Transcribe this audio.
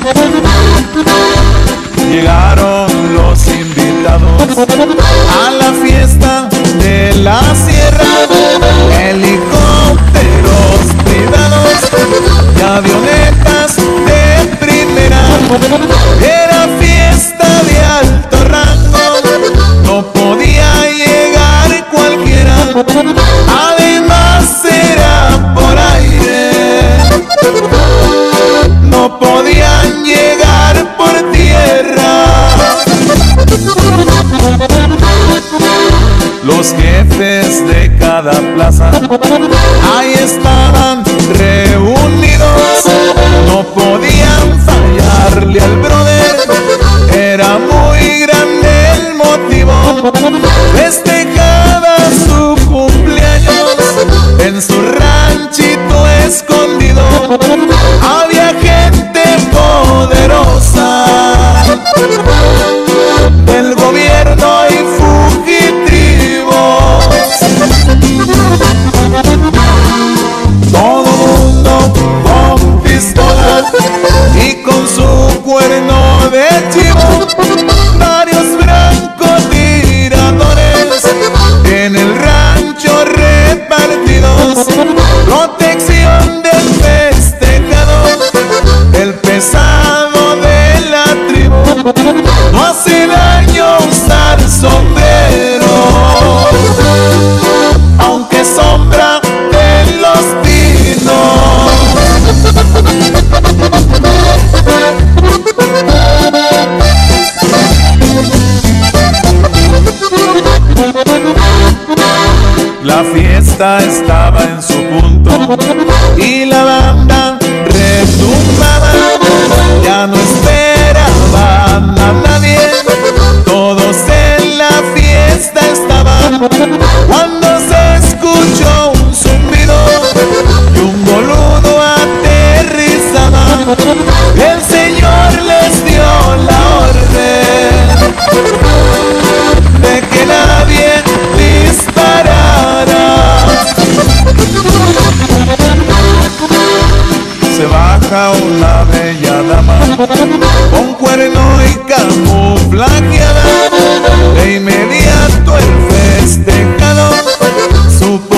Llegaron los invitados a la fiesta de la sierra, helicópteros privados y avionetas de primera. Era fiesta de alto rango, no podía llegar cualquiera, además era por aire, no podían llegar por tierra. Los jefes de cada plaza ahí estaban reunidos, no podían fallarle al brother, era muy grande el motivo. Festejaba su cumpleaños en su ranchito escondido, había gente poderosa del gobierno y fugitivos. Todo mundo con pistola y con su cuerno de chivo, varios francotiradores en el rancho repartidos. Protección del festejado, el pesado de la tribu, no hace daño usar sombrero, aunque sombra de los pinos. La fiesta estaba en su punto y la banda retumbaba, ya no esperaban a nadie, todos en la fiesta estaban, cuando se escuchó un zumbido y un boludo aterrizaba. El señor les dio la orden de que nadie disparara. Se baja una bella dama con cuerno y camuflajeada, de inmediato el festejado supo